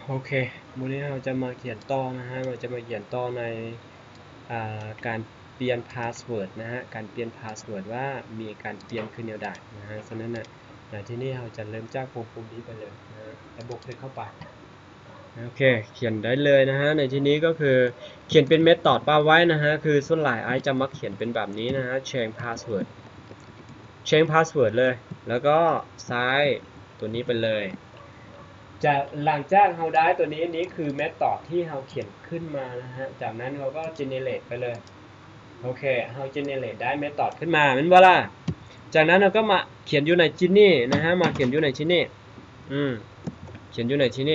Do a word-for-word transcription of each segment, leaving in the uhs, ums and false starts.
โอเควันนี้เราจะมาเขียนต่อนะฮะเราจะมาเขียนต่อในการเปลี่ยนพาสเวิร์ดนะฮะการเปลี่ยนพาสเวิร์ดว่ามีการเปลี่ยนขึ้นแนวใดนะฮะฉะนั้นนะที่นี่เราจะเริ่มจากปุ่มปุ่มนี้ไปเลยนะฮะแล้วบวกเลขเข้าไปโอเคเขียนได้เลยนะฮะในที่นี้ก็คือเขียนเป็นเมธอดป้าไว้นะฮะคือส่วนหลายไอจะมักเขียนเป็นแบบนี้นะฮะ change password change password เลยแล้วก็ซ้ายตัวนี้ไปเลยจะหลังจากเราได้ตัวนี้นี้คือเมธอดที่เราเขียนขึ้นมานะฮะจากนั้นเราก็ generate ไปเลยโอเคเรา generate ได้เมธอดขึ้นมาเป็นว่าล่ะจากนั้นเราก็มาเขียนอยู่ในชิ้นนี้นะฮะมาเขียนอยู่ในชิ้นนี้อืมเขียนอยู่ในชิ้นนี้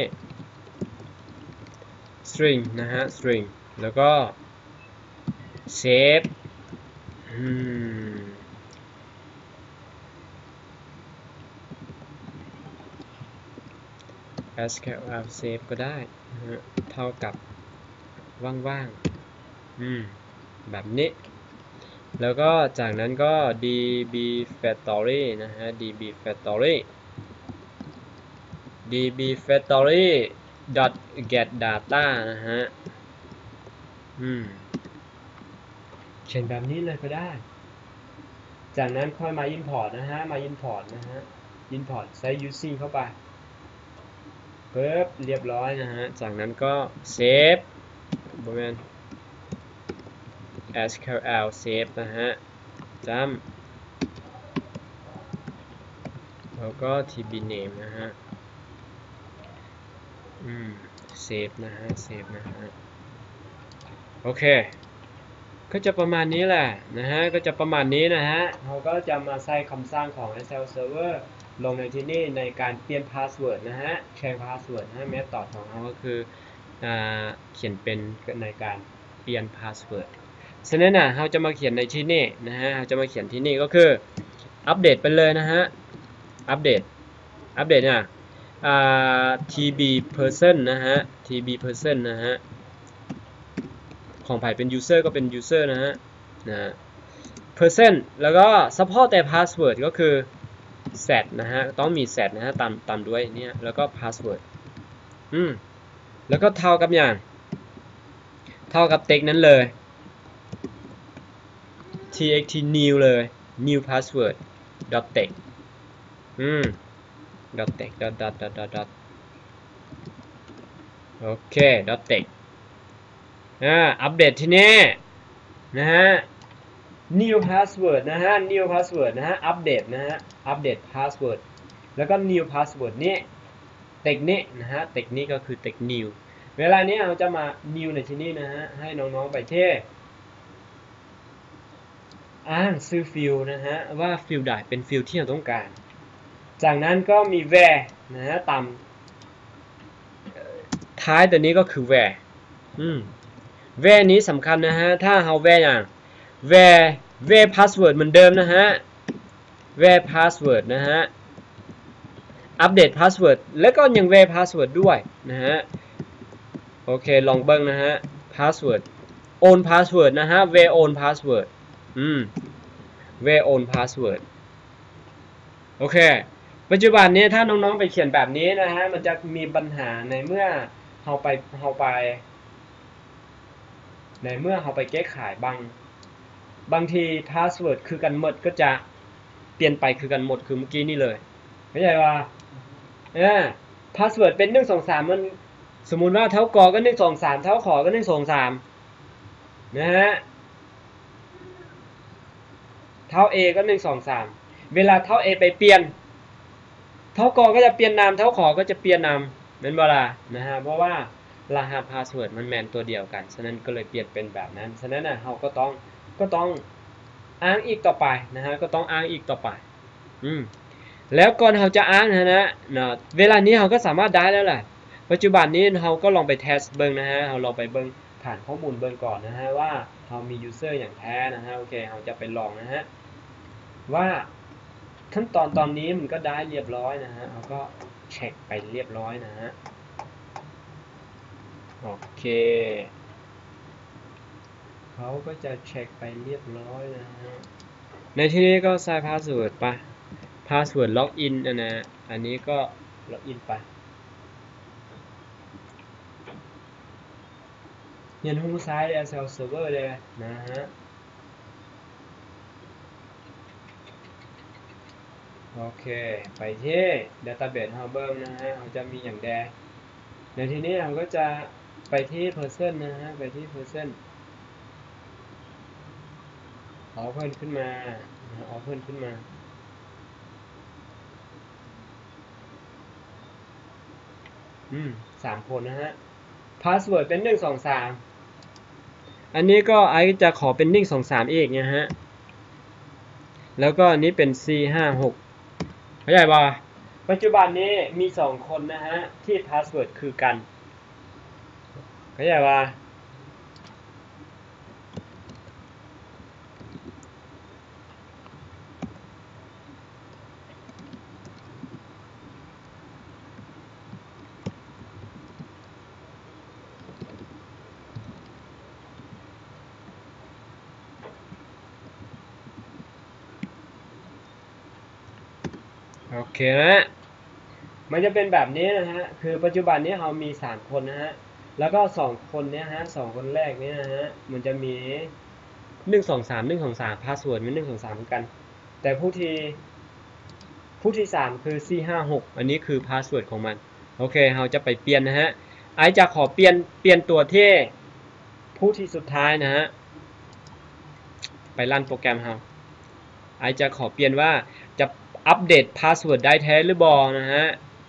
string นะฮะ string แล้วก็ save อืม sql save ก็ได้นะฮะเท่ากับว่างๆอืมแบบนี้แล้วก็จากนั้นก็ dbfactory นะฮะ dbfactory dbfactory get data นะฮะอืมเขียนแบบนี้เลยก็ได้จากนั้นค่อยมา import นะฮะมา import นะฮะ import ใส่ using เข้าไปปึ๊บเรียบร้อยนะฮะจากนั้นก็ save บริเวณ sql save นะฮะจำแล้วก็ tbname นะฮะอืม save นะฮะ save นะฮะโอเคก็จะประมาณนี้แหละนะฮะก็จะประมาณนี้นะฮะเราก็จะมาใส่คำสร้างของ เอส แอล Server ลงในที่นี่ในการเปลี่ยนพาสเวิร์ดนะฮะ change password นะฮะเมธอดของเราก็คือเขียนเป็นในการเปลี่ยนพาสเวิร์ดฉะนั้นนะเราจะมาเขียนในที่นี่นะฮะเราจะมาเขียนที่นี่ก็คืออัปเดตไปเลยนะฮะอัปเดตอัปเดตนะ tb person นะฮะ tb person นะฮะของไผ่เป็น user ก็เป็น user นะฮะนะ percent แล้วก็ support แต่ password ก็คือ set นะฮะต้องมี set นะฮะตามตามด้วยเนี่ยแล้วก็ password อืมแล้วก็เท่ากับอย่างเท่ากับ text นั้นเลย txt new เลย new password dot text อืม dot text dot dot dot dot dot โอเค dot text อ่าอัปเดตที่นี่นะฮะ new password นะฮะ new password นะฮะอัปเดตนะฮะอัปเดต password แล้วก็ new password นี้เทคนี้นะฮะเทคนี้ก็คือเทค new เวลานี้เราจะมา new ในที่นี้นะฮะให้น้องๆไปเท่อ้างซื้อฟิลนะฮะว่าฟิลใดเป็นฟิลที่เราต้องการจากนั้นก็มี where นะฮะตามท้ายตัวนี้ก็คือ where อืม where นี้สำคัญนะฮะถ้าเรา where อย่าง where where password เหมือนเดิมนะฮะ where password นะฮะอัปเดต password แล้วก็ยัง where password ด้วยนะฮะโอเคลองเบิ้งนะฮะ password own password นะฮะ where own password อืม where own password โอเคปัจจุบันนี้ถ้าน้องๆไปเขียนแบบนี้นะฮะมันจะมีปัญหาในเมื่อเราไปเราไปในเมื่อเราไปแก้ไขบางบางที password คือกันหมดก็จะเปลี่ยนไปคือกันหมดคือเมื่อกี้นี่เลยไม่ใช่ว่าเออ password เป็นหนึ่งสองสามมันสมมุติว่าเท่ากอก็หนึ่งสองสามเท่าขอก็หนึ่งสองสามนะฮะเท่า A ก็หนึ่งสองสามเวลาเท่า A ไปเปลี่ยนเท่ากอก็จะเปลี่ยนนามเท่าขอก็จะเปลี่ยนนามเป็นเวลานะฮะเพราะว่ารหัสพาสเวิร์ดมันแมนตัวเดียวกันฉะนั้นก็เลยเปลี่ยนเป็นแบบนั้นฉะนั้นนะเราก็ต้องก็ต้องอ้างอีกต่อไปนะฮะก็ต้องอ้างอีกต่อไปอืมแล้วก่อนเราจะอ้างนะนะนะเวลานี้เราก็สามารถได้แล้วแหละปัจจุบันนี้เราก็ลองไปเทสเบิ้งนะฮะเราลองไปเบิ้งฐานข้อมูลเบิ้งก่อนนะฮะว่าเรามี user อย่างแท้นะฮะโอเคเราจะไปลองนะฮะว่าขั้นตอนตอนนี้มันก็ได้เรียบร้อยนะฮะเราก็เช็คไปเรียบร้อยนะฮะโอเคเขาก็จะเช็คไปเรียบร้อยนะฮะในที่นี้ก็ใส่พาสเวิร์ดไปพาสเวิร์ดล็อกอินนะฮะอันนี้ก็ล็อกอินไปเรียนรู้ใช้ เอส แอล Server เลยนะฮะโอเคไปที่ Database เฮาเบิ่งนะฮะเขาจะมีอย่างแดในทีนี้เราก็จะไปที่ Person นะฮะไปที่ Person เอาเพิ่มขึ้นมาเอาเพิ่มขึ้นมาอืมสามคนนะฮะ Password เป็นหนึ่ง สอง สามอันนี้ก็ไอจะขอเป็นหนึ่ง สอง สามอีกนะฮะแล้วก็อันนี้เป็น สี่ ห้า หกเข้าใจป่ะปัจจุบันนี้มีสองคนนะฮะที่ Password คือกันเข้าใจป่ะโอเคนะมันจะเป็นแบบนี้นะฮะคือปัจจุบันนี้เรามีสามคนนะฮะแล้วก็สองคนเนี้ยฮะสองคนแรกเนี้ยนะฮะมันจะมีหนึ่ง สอง สาม หนึ่ง สอง สาม Password มันหนึ่ง สอง สามเหมือนกันแต่ผู้ที่ผู้ที่สามคือ สี่ ห้า หกอันนี้คือ Password ของมันโอเคเราจะไปเปลี่ยนนะฮะไอจะขอเปลี่ยนเปลี่ยนตัวที่ผู้ที่สุดท้ายนะฮะไปรันโปรแกรมเราไอจะขอเปลี่ยนว่าจะอัปเดต Password ได้แท้หรือบอนะฮะ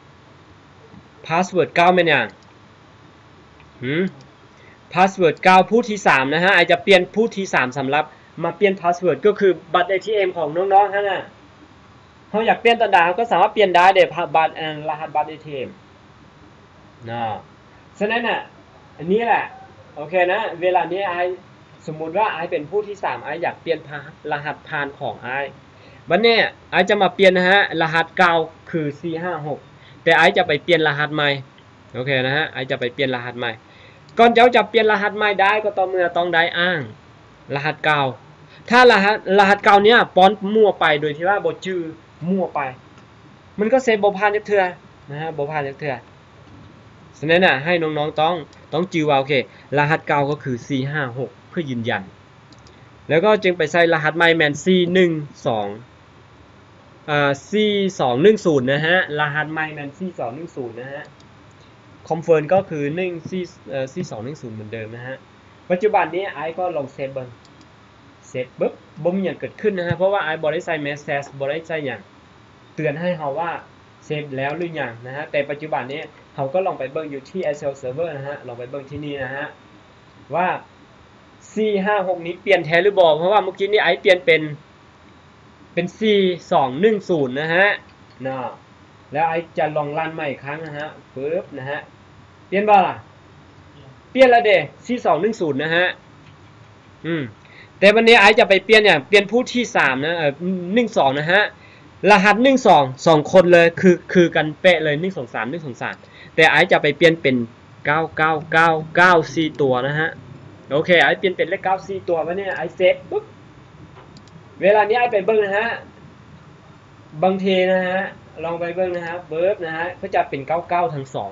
Password เก้าเป็นอย่างหืม Password เก้าผู้ที่สามนะฮะไอจะเปลี่ยนผู้ที่สามสำหรับมาเปลี่ยน Password ก็คือบัตร เอ ที เอ็ม ของน้องๆฮะน่ะเขาอยากเปลี่ยนต่างๆก็สามารถเปลี่ยนได้เดี๋ยวบัตรรหัสบัตร เอ ที เอ็ม นะฉะนั้นอ่ะอันนี้แหละโอเคนะเวลานี้ไอสมมุติว่าไอเป็นผู้ที่สามไออยากเปลี่ยนรหัสผ่านของไอวันนี้ไอจะมาเปลี่ยนนะฮะรหัสเก่าคือ สี่ ห้า หกแต่ไอจะไปเปลี่ยนรหัสใหม่โอเคนะฮะไอจะไปเปลี่ยนรหัสใหม่ก่อนเจ้าจะเปลี่ยนรหัสใหม่ได้ก็ต้องเมื่อต้องได้อ้างรหัสเก่าถ้ารหัสรหัสเก่าเนี้ยป้อนมั่วไปโดยที่ว่าบ่ชื่อมั่วไปมันก็เซฟบ่ผ่านจักเทื่อนะฮะบ่ผ่านจักเทื่อฉะนั้นน่ะให้น้องๆต้องต้องจื้อว่าโอเครหัสเก่าก็คือสี่ ห้า หกเพื่อยืนยันแล้วก็จึงไปใส่รหัสใหม่แมนสี่ หนึ่ง สองอ่าสี่ สอง หนึ่ง ศูนย์นะฮะรหัสใหม่แมนสี่ สอง หนึ่ง ศูนย์นะฮะคอมเฟิร์มก็คือหนึ่ง สี่เอ่อสี่ สอง หนึ่ง ศูนย์เหมือนเดิมนะฮะปัจจุบันนี้ไอก็ลองเซฟเบิ่งเสร็จปุ๊บบ่มีหยังเกิดขึ้นนะฮะเพราะว่าไอบ่ได้ใส่เมสเซจบ่ได้ใส่หยังเตือนให้เฮาว่าเซฟแล้วหรือยังนะฮะแต่ปัจจุบันนี้เราก็ลองไปเบิ่งอยู่ที่ เอส แอล Server นะฮะลองไปเบิ่งที่นี่นะฮะว่าสี่ ห้า หกนี้เปลี่ยนแท้หรือบ่เพราะว่าเมื่อกี้นี้ไอเปลี่ยนเป็นเป็นสี่ สอง หนึ่ง ศูนย์นะฮะเนาะแล้วไอจะลองรันใหม่อีกครั้งนะฮะปึ๊บนะฮะเปลี่ยนบ่ล่ะเปลี่ยนแล้วเด้สี่ สอง หนึ่ง ศูนย์นะฮะอืมแต่วันนี้ไอจะไปเปลี่ยนเนี่ยเปลี่ยนผู้ที่สามนะเอ่อหนึ่ง สองนะฮะรหัสหนึ่ง สอง สองคนเลยคือคือกันเป๊ะเลยหนึ่ง สอง สาม หนึ่ง สอง สามแต่ไอจะไปเปลี่ยนเป็นเก้า เก้า เก้า เก้า สี่ตัวนะฮะโอเคไอเปลี่ยนเป็นเลขเก้า สี่ตัววะเนี่ยไอเซฟปุ๊บเวลานี้ไอไปเบิ่งนะฮะบางทีนะฮะลองไปเบิ่งนะฮะเบิร์บนะฮะก็จะเป็นเก้า เก้าทั้งสอง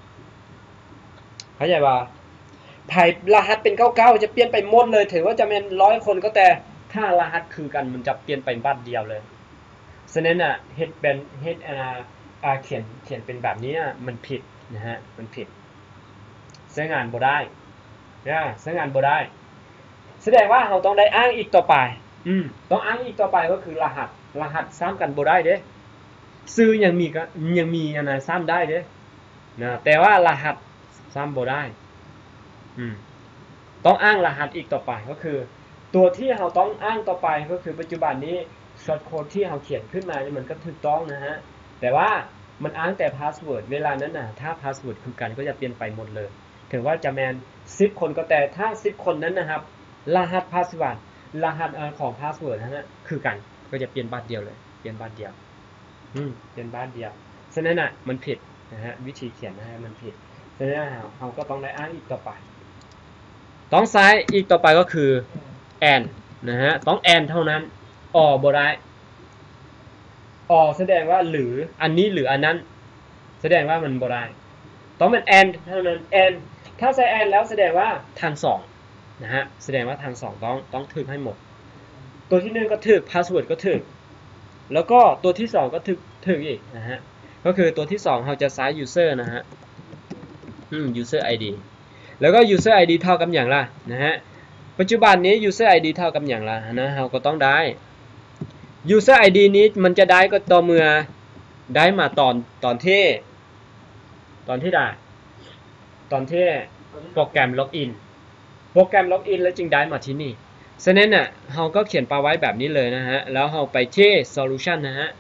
เข้าใจป่ะไผ่รหัสเป็นเก้า เก้าจะเปลี่ยนไปหมดเลยถือว่าจะเป็นร้อยคนก็แต่ถ้ารหัสคือกันมันจะเปลี่ยนไปบัตรเดียวเลยฉะนั้นอ่ะเฮ็ดเป็นเฮ็ดอ่าอ่าเขียนเขียนเป็นแบบนี้มันผิดนะฮะมันผิดใช้งานบ่ได้นะใช้งานบ่ได้แสดงว่าเราต้องได้อ้างอีกต่อไปอืมต้องอ้างอีกต่อไปก็คือรหัสรหัสซ้ำกันบ่ได้เด้ซื้อยังมีก็ยังมีอันนะซ้ำได้เด้นะแต่ว่ารหัสซ้ำบ่ได้อืมต้องอ้างรหัสอีกต่อไปก็คือตัวที่เราต้องอ้างต่อไปก็คือปัจจุบันนี้ช็อตโค้ดที่เราเขียนขึ้นมานี่มันก็ถูกต้องนะฮะแต่ว่ามันอ้างแต่พาสเวิร์ดเวลานั้นน่ะถ้าพาสเวิร์ดคือกันก็จะเปลี่ยนไปหมดเลยถึงว่าจะแมนสิบคนก็แต่ถ้าสิบคนนั้นนะครับรหัสพาสเวิร์ดรหัสของพาสเวิร์ดนะฮะคือกันก็จะเปลี่ยนบัตรเดียวเลยเปลี่ยนบัตรเดียวอืมเปลี่ยนบัตรเดียวฉะนั้นน่ะมันผิดนะฮะวิธีเขียนนะฮะมันผิดฉะนั้นเราก็ต้องได้อ้างอีกต่อไปต้องใช้อีกต่อไปก็คือ and นะฮะต้อง and เท่านั้นออบ่ได้ออแสดงว่าหรืออันนี้หรืออันนั้นแสดงว่ามันบ่ได้ต้องเป็น and เท่านั้น and ถ้าใส่แอนแล้วแสดงว่าทางสองนะฮะแสดงว่าทางสองต้องต้องถึกให้หมดตัวที่หนึ่งก็ถึกพาสเวิร์ดก็ถึกแล้วก็ตัวที่สองก็ถึกถึกอีกนะฮะก็คือตัวที่สองเราจะใช้ user นะฮะอืม user ไอ ดี แล้วก็ user ไอ ดี เท่ากับอย่างละนะฮะปัจจุบันนี้ user ไอ ดี เท่ากับอย่างละนะเราก็ต้องได้ user ไอ ดี นี้มันจะได้ก็ต่อเมื่อได้มาตอนตอนที่ตอนที่ได้ตอนที่โปรแกรมล็อกอินโปรแกรมล็อกอินแล้วจึงได้มาที่นี่ฉะนั้นน่ะเราก็เขียนปาไว้แบบนี้เลยนะฮะแล้วเราไปที่ solution นะฮะ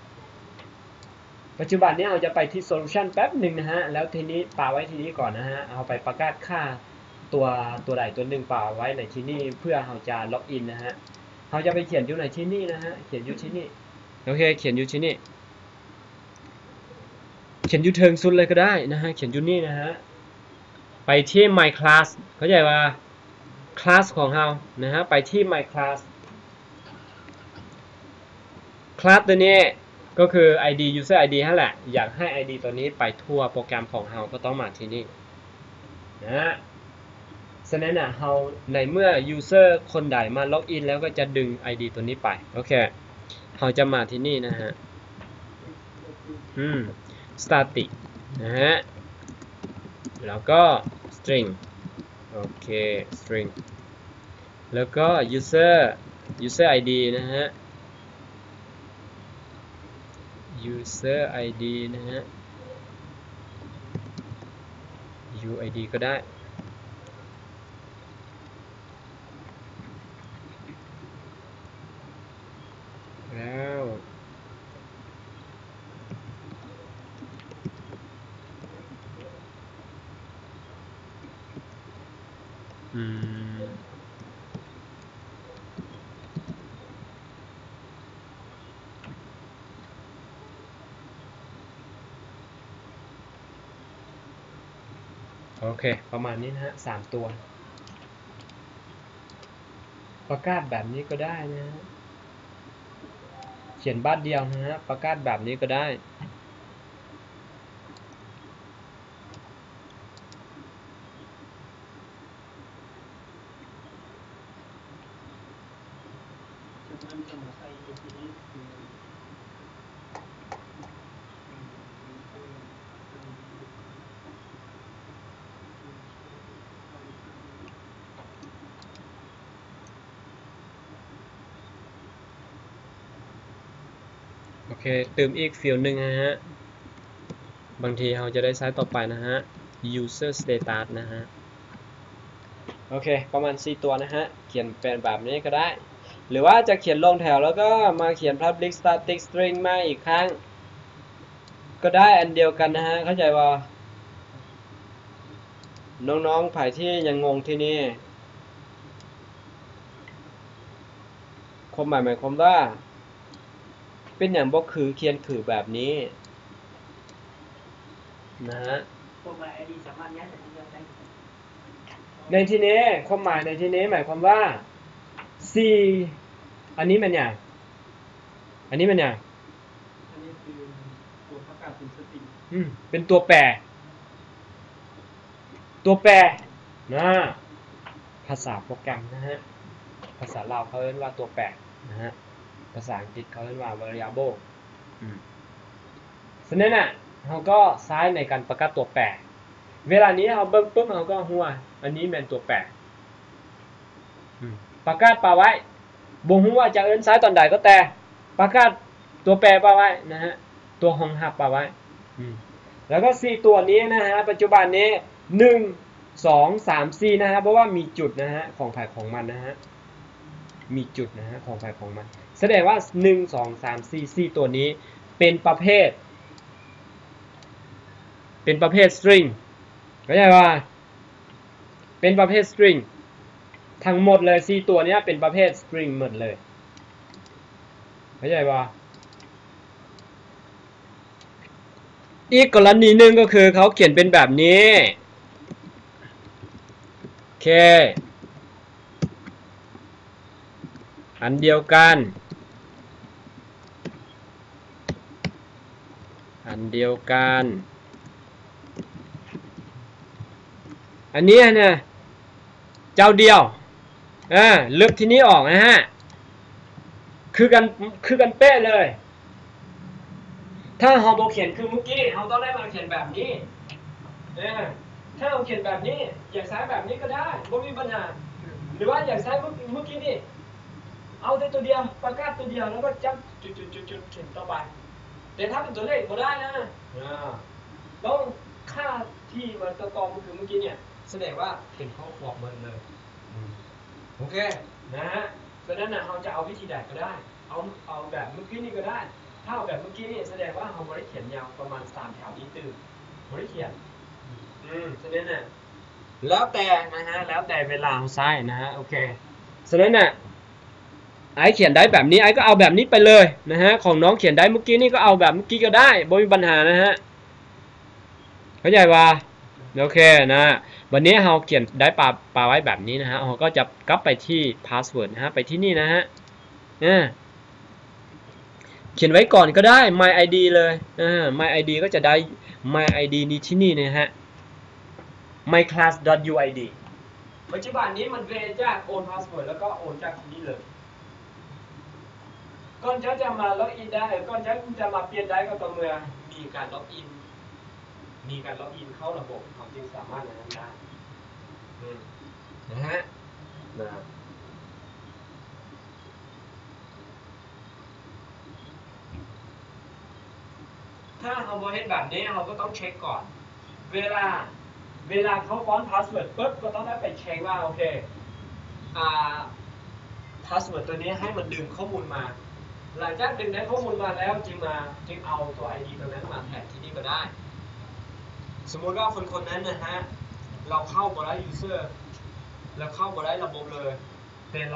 ปัจจุบันนี้เราจะไปที่ solution แป๊บหนึ่งนะฮะแล้วทีนี้ปาไว้ที่นี้ก่อนนะฮะเอาไปประกาศค่าตัวตัวใดตัวหนึ่งปาไว้ในที่นี่เพื่อเราจะล็อกอินนะฮะเราจะไปเขียนอยู่ในที่นี่นะฮะเขียนอยู่ที่นี่โอเคเขียนอยู่ที่นี่เขียนอยู่เทิงสุดเลยก็ได้นะฮะเขียนอยู่นี่นะฮะไปที่ my class เข้าใจว่า class ของเรานะฮะไปที่ my class class ตัวนี้ก็คือ ไอ ดี user ไอ ดี นั่นแหละอยากให้ ไอ ดี ตัวนี้ไปทั่วโปรแกรมของเราก็ต้องมาที่นี่นะฮะฉะนั้นนะเราในเมื่อ user คนใดมาล็อกอินแล้วก็จะดึง ไอ ดี ตัวนี้ไปโอเคเราจะมาที่นี่นะฮะอืม static นะฮะแล้วก็ string โอเค string แล้วก็ user user ไอ ดี นะฮะ user ไอ ดี นะฮะ ยู ไอ ดี ก็ได้แล้วอืมโอเคประมาณนี้นะฮะสามตัวประกาศแบบนี้ก็ได้นะฮะเขียนบ้านเดียวนะฮะประกาศแบบนี้ก็ได้โอเคเติมอีกฟิลหนึ่งนะฮะบางทีเราจะได้ใช้ต่อไปนะฮะ user status นะฮะโอเคประมาณสี่ตัวนะฮะเขียนเป็นแบบนี้ก็ได้หรือว่าจะเขียนลงแถวแล้วก็มาเขียน public static string มาอีกครั้งก็ได้อันเดียวกันนะฮะเข้าใจว่าน้องๆฝ่ายที่ยังงงที่นี่ความหมายหมายความว่าเป็นอย่างบอกคือเขียนคือแบบนี้นะฮะในที่นี้ความหมายในที่นี้หมายความว่า c อันนี้มันอย่างอันนี้มันอย่างอันนี้คือตัวประกาศเป็นสตริงอืมเป็นตัวแปรตัวแปรนะภาษาโปรแกรมนะฮะภาษาลาวเขาเรียกว่าตัวแปรนะฮะภาษาอังกฤษเขาเรียกว่า variable อืมฉะนั้นน่ะเราก็ใช้ในการประกาศตัวแปรเวลานี้เราเบิ่งปุ๊บเราก็หัวอันนี้เป็นตัวแปรประกาศปาไว้บ่ฮู้ว่าจะเอิ้นใช้ตอนใดก็แต่ประกาศตัวแปรปาไว้นะฮะตัวห้องหับปาไว้แล้วก็สี่ตัวนี้นะฮะปัจจุบันนี้หนึ่ง สอง สาม สี่นะฮะเพราะว่ามีจุดนะฮะของไผ่ของมันนะฮะมีจุดนะฮะของไผ่ของมันแสดงว่าหนึ่ง สอง สาม สี่ สี่ตัวนี้เป็นประเภทเป็นประเภท string เข้าใจว่าเป็นประเภท string ทั้งหมดเลยสี่ตัวนี้เป็นประเภท string หมดเลยเข้าใจว่าอีกกรณีหนึ่งก็คือเขาเขียนเป็นแบบนี้โอเคอันเดียวกันอันเดียวกันอันนี้เนี่ยเจ้าเดียวอ่าลบที่นี้ออกนะฮะคือกันคือกันเป๊ะเลยถ้าเราโบเขียนคือเมื่อกี้เราต้องได้มาเขียนแบบนี้เออถ้าเราเขียนแบบนี้อยากใช้แบบนี้ก็ได้ไม่มีปัญหาหรือว่าอยากใช้เมื่อกี้นี่เอาแต่ตัวเดียวประกาศตัวเดียวแล้วก็จับจุดจุดจุดจุดเขียนต่อไปแต่ถ้าเป็นตัวเลขก็ได้นะต้องค่าที่มันตัวกองคือเมื่อกี้เนี่ยแสดงว่าเป็นข้อความมันเลยโอเคนะฮะเพราะนั้นนะเราจะเอาวิธีใดก็ได้เอาเอาแบบเมื่อกี้นี่ก็ได้ถ้าเอาแบบเมื่อกี้นี่แสดงว่าเราไม่ได้เขียนยาวประมาณสามแถวนี้ตื่นไม่ได้เขียนอืมฉะนั้นน่ะแล้วแต่นะฮะแล้วแต่เวลาเราใช้นะฮะโอเคฉะนั้นน่ะไอเขียนได้แบบนี้ไอก็เอาแบบนี้ไปเลยนะฮะของน้องเขียนได้เมื่อกี้นี่ก็เอาแบบเมื่อกี้ก็ได้ไม่มีปัญหานะฮะเข้าใจว่าโอเคนะวันนี้เราเขียนได้ปลาปลาไว้แบบนี้นะฮะเราก็จะกลับไปที่พาสเวิร์ดนะฮะไปที่นี่นะฮะเนี่ยเขียนไว้ก่อนก็ได้ my id เลยอ่า my id ก็จะได้ my id นี้ที่นี่นะฮะ myclass.uid ปัจจุบันนี้มันเวจากโอนพาสเวิร์ดแล้วก็โอนจากที่นี่เลยก่อนจะจะมาล็อกอินได้ก่อนจะจะมาเปลี่ยนได้ก็ต่อเมื่อมีการล็อกอินมีการล็อกอินเข้าระบบเขาจึงสามารถนั้นได้นะฮะนะถ้าเราบริเวณแบบนี้เราก็ต้องเช็คก่อนเวลาเวลาเขาฟ้อนพาสเวิร์ดปุ๊บก็ต้องได้ไปเช็คว่าโอเคอ่าพาสเวิร์ดตัวนี้ให้มันดึงข้อมูลมาหลังจากดึงได้ข้อมูลมาแล้วจึงมาจึงเอาตัว ไอ ดี ตัวนั้นมาแทนที่นี่ก็ได้สมมติว่าคนคนนั้นนะฮะเราเข้าบริเวณ user เราเข้าบริเวณระบบเลยแต่เรา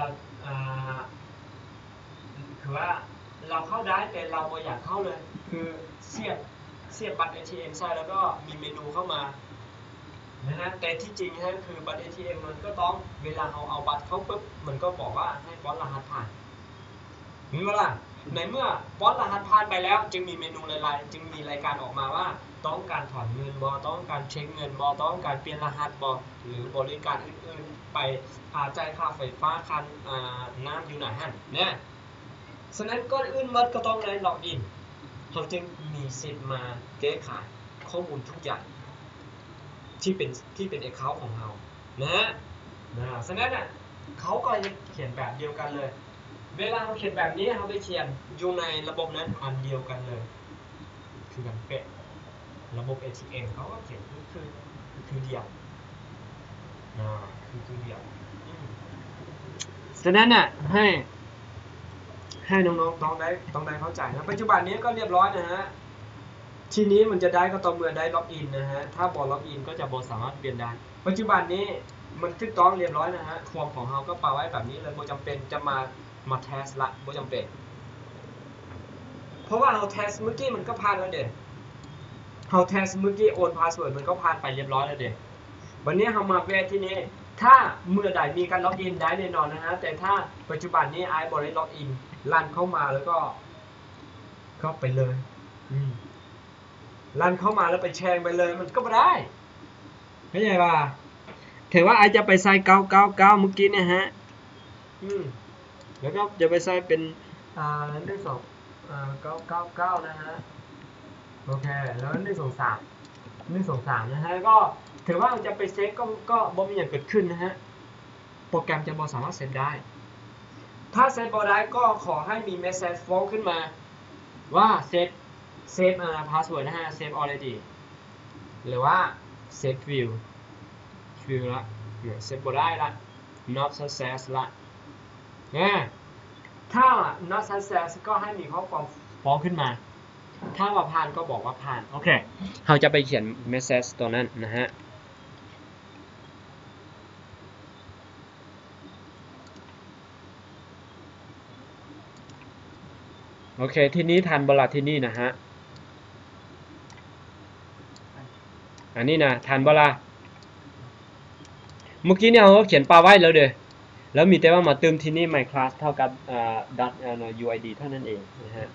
คือว่าเราเข้าได้แต่เราไม่อยากเข้าเลยคือเสียบเสียบบัตร เอ ที เอ็ม ใส่แล้วก็มีเมนูเข้ามานะฮะแต่ที่จริงนะคือบัตร เอ ที เอ็ม มันก็ต้องเวลาเราเอาบัตรเข้าปุ๊บมันก็บอกว่าให้ป้อนรหัสผ่านเห็นไหมล่ะในเมื่อป้อนรหัสผ่านไปแล้วจึงมีเมนูหลายๆจึงมีรายการออกมาว่าต้องการถอนเงินบอต้องการเช็คเงินบอต้องการเปลี่ยนรหัสบอหรือบริการอื่นๆไปจ่ายค่าไฟฟ้าคันน้ำอยู่ไหนฮะเนี่ยฉะนั้นก่อนอื่นมันก็ต้องได้ล็อกอินเขาจึงมีสิทธิ์มาแก้ไขข้อมูลทุกอย่างที่เป็นที่เป็น account ของเรานะนะฉะนั้นอ่ะเขาก็จะเขียนแบบเดียวกันเลยเวลาเราเขียนแบบนี้เราไปเขียนอยู่ในระบบนั้นอันเดียวกันเลยคือกันเป๊ะระบบ เอ ที เอ็ม เขาก็เขียนคือคือคือเดียวนะคือคือเดียวฉะนั้นอ่ะให้ให้น้องๆต้องได้ต้องได้เข้าใจนะปัจจุบันนี้ก็เรียบร้อยนะฮะทีนี้มันจะได้ก็ต่อเมื่อได้ล็อกอินนะฮะถ้าบอล็อกอินก็จะบอสามารถเปลี่ยนได้ปัจจุบันนี้มันถูกต้องเรียบร้อยนะฮะฟอร์มของเราก็ปาไว้แบบนี้เลยโบจำเป็นจะมามาเทสละโบจำเป็นเพราะว่าเราเทสเมื่อกี้มันก็ผ่านแล้วเด็กเราเทสเมื่อกี้โอนพาสเวิร์ดมันก็ผ่านไปเรียบร้อยแล้วเด็กวันนี้เรามาเวทที่นี้ถ้าเมื่อใดมีการล็อกอินได้แน่นอนนะฮะแต่ถ้าปัจจุบันนี้ไอ้บริล็อกอินรันเข้ามาแล้วก็ก็ไปเลยอืมรันเข้ามาแล้วไปแชร์ไปเลยมันก็ไม่ได้เข้าใจป่ะถือว่าไอจะไปใส่เก้าเก้าเก้าเมื่อกี้เนี่ยฮะอืมแล้วก็จะไปใส่เป็นอ่าหนึ่งสองอ่าเก้าเก้าเก้านะฮะโอเคแล้วหนึ่งสองสามหนึ่งสองสามนะฮะก็ถือว่าจะไปเซฟก็ก็บ่มีอย่างเกิดขึ้นนะฮะโปรแกรมจะบ่สามารถเซฟได้ถ้าเซฟบ่ได้ก็ขอให้มีเมสเซจโฟล์ขึ้นมาว่าเซฟเซฟอ่าพาสเวิร์ดนะฮะเซฟ already หรือว่า save view view ละเซฟบ่ได้ละ not success ละนะถ้า not success ก็ให้มีข้อความฟ้องขึ้นมาถ้าว่าผ่านก็บอกว่าผ่านโอเคเราจะไปเขียน message ตัวนั้นนะฮะโอเคที่นี้ทันเวลาที่นี่นะฮะอันนี้นะทันเวลาเมื่อกี้เนี่ยเราเขียนปาไว้แล้วเด้อแล้วมีแต่ว่ามาเติมที่นี่ my class เท่ากับอ่า dot uid เท่านั้นเองนะฮะ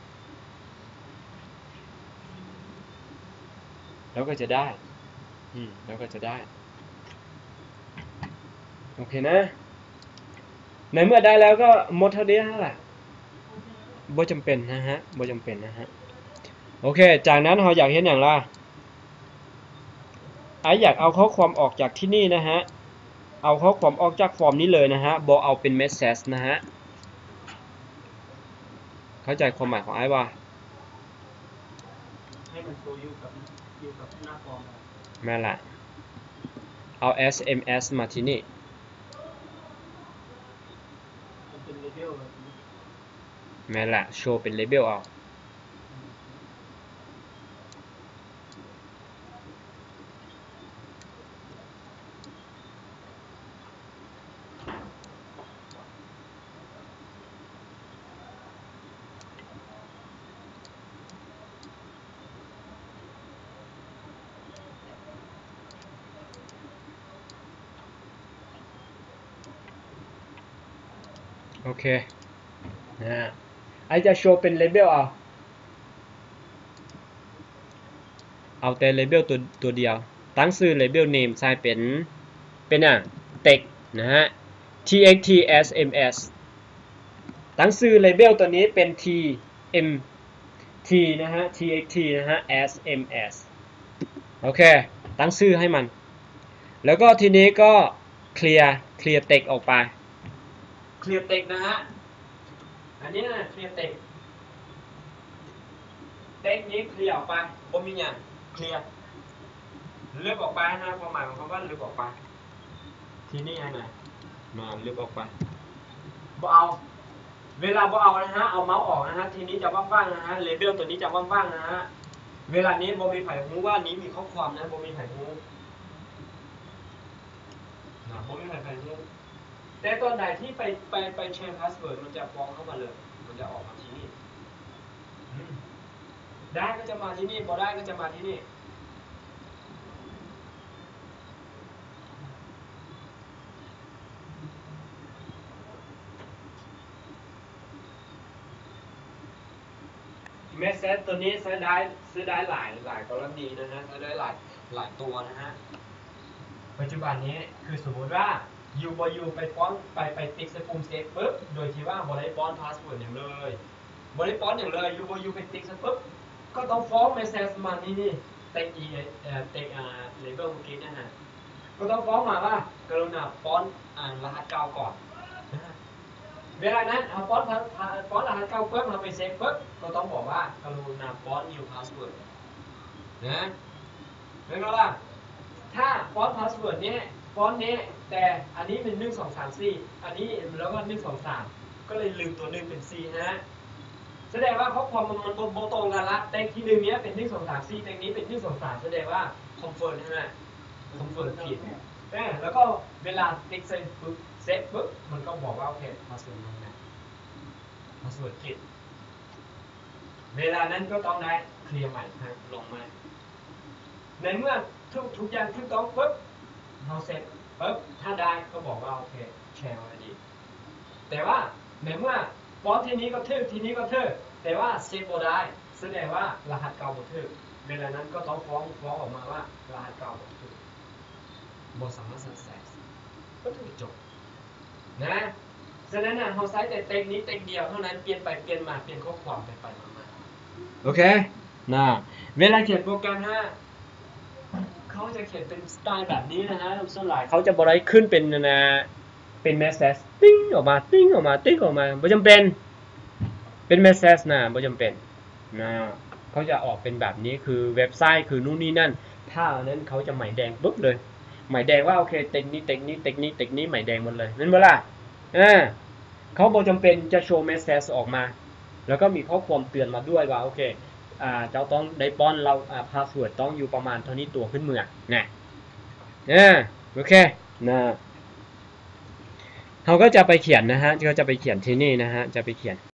แล้วก็จะได้อืมแล้วก็จะได้โอเคนะในเมื่อได้แล้วก็หมดเท่านี้แหละบ่จำเป็นนะฮะบ่จำเป็นนะฮะโอเคจากนั้นเราอยากเห็นอย่างไรไออยากเอาข้อความออกจากที่นี่นะฮะเอาข้อความออกจากฟอร์มนี้เลยนะฮะบ่เอาเป็น message นะฮะเข้าใจความหมายของไอ้ป่ะให้มันโชว์อยู่กับอยู่กับหน้าฟอร์มครับแม่ละเอา เอส เอ็ม เอส มาที่นี่มันเป็นเลเวลแบบนี้แม่ละโชว์เป็น label เอาโอเคนะฮะไอจะโชว์เป็น label เอาเอาแต่ label ตัวตัวเดียวตั้งชื่อ label name ใส่เป็นเป็นอ่ะ text นะฮะ txt sms ตั้งชื่อ label ตัวนี้เป็น t m t นะฮะ txt นะฮะ sms โอเคตั้งชื่อให้มันแล้วก็ทีนี้ก็เคลียร์เคลียร์ text ออกไปเคลียร์ text นะฮะอันนี้นะเคลียร์ text text นี้เคลียร์ออกไปบ่มีอย่างเคลียร์เลือกออกไปนะความหมายของคำว่าเลือกออกไปทีนี้ไงนะมาเลือกออกไปบ่เอาเวลาบ่เอานะฮะเอาเมาส์ออกนะฮะทีนี้จะว่างๆนะฮะเลเบลตัวนี้จะว่างๆนะฮะเวลานี้บ่มีไผรู้ว่านี้มีข้อความนะบ่มีไผรู้นะบ่มีไผไผรู้แต่ตอนใดที่ไปไปไปแชร์พาสเวิร์ดมันจะฟ้องเข้ามาเลยมันจะออกมาที่นี่ได้ก็จะมาที่นี่บ่ได้ก็จะมาที่นี่เมสเซจตัวนี้ใช้ได้ซื้อได้หลายหลายกรณีนะฮะใช้ได้หลายหลายตัวนะฮะปัจจุบันนี้คือสมมติว่ายูบยูไปป้อนไปไปติ๊กใส่ปุ่มเซฟปุ๊บโดยที่ว่าบริป้อนพาสเวิร์ดอย่างเลยบริป้อนอย่างเลยยูบยูไปติ๊กใส่ปุ๊บก็ต้องฟ้องเมสเซจมานี่นี่เต็กอีเอ่อเต็กอ่าเลเวลเมื่อกี้นะฮะก็ต้องฟ้องมาว่ากรุณาป้อนอ่านรหัสเก่าก่อนเวลานั้นเอาป้อนป้อนรหัสเก่าปุ๊บมาไปเซฟปุ๊บก็ต้องบอกว่ากรุณาป้อน new password นะเห็นไหมล่ะถ้าป้อน password นี้ฟอนต์นี้แต่อันนี้เป็นหนึ่ง สอง สาม สี่อันนี้แล้วก็หนึ่ง สอง สามก็เลยลืมตัวหนึ่งเป็นสี่นะแสดงว่าข้อความมันมันโบตรงกันละแต่ที่หนึ่งนี้เป็นหนึ่ง สอง สาม สี่แต่นี้เป็นหนึ่ง สอง สามแสดงว่าคอนเฟิร์มใช่ไหมคอนเฟิร์มผิดแล้วก็เวลาติ๊กเซฟปุ๊บเซฟปุ๊บมันก็บอกว่าโอเคพาสเวิร์ดลงนะพาสเวิร์ดผิดเวลานั้นก็ต้องได้เคลียร์ใหม่ลงมาในเมื่อทุกทุกอย่างถูกต้องปุ๊บเราเสร็จปุ๊บถ้าได้ก็บอกว่าโอเคแชร์มาดีแต่ว่าในเมื่อฟอนต์ทีนี้ก็ทึกทีนี้ก็ทึกแต่ว่าเซฟโบได้แสดงว่ารหัสเก่าบ่ทึกเวลานั้นก็ต้องฟ้องฟ้องออกมาว่ารหัสเก่าบ่ทึกบ่สามารถสักเซสก็ถูกจบนะฉะนั้นน่ะเราใช้แต่เต็งนี้เต็งเดียวเท่านั้นเปลี่ยนไปเปลี่ยนมาเปลี่ยนข้อความไปไปมาโอเคนะเวลาเขียนโปรแกรมฮะเขาจะเขียนเป็นสไตล์แบบนี้นะฮะส่วนหลายเขาจะบริขึ้นเป็นนะเป็นเมสเซจติ้งออกมาติ้งออกมาติ้งออกมาไม่จำเป็นเป็นเมสเซจนะไม่จำเป็นนะเขาจะออกเป็นแบบนี้คือเว็บไซต์คือนู่นนี่นั่นถ้านั้นเขาจะหมายแดงปุ๊บเลยหมายแดงว่าโอเคเทคนี้เทคนี้เทคนี้เทคนี้หมายแดงหมดเลยนั่นเวลาอ่าเขาไม่จำเป็นจะโชว์เมสเซจออกมาแล้วก็มีข้อความเตือนมาด้วยว่าโอเคอ่าเจ้าต้องได้ป้อนเราอ่าพาสเวิร์ดต้องอยู่ประมาณเท่านี้ตัวขึ้นเมืองนะอ่าโอเคนะเขาก็จะไปเขียนนะฮะก็จะไปเขียนที่นี่นะฮะจะไปเขียน